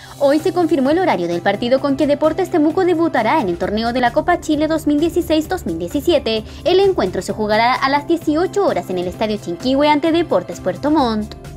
Hoy se confirmó el horario del partido con que Deportes Temuco debutará en el torneo de la Copa Chile 2016-2017. El encuentro se jugará a las 18 horas en el Estadio Chinquihue ante Deportes Puerto Montt.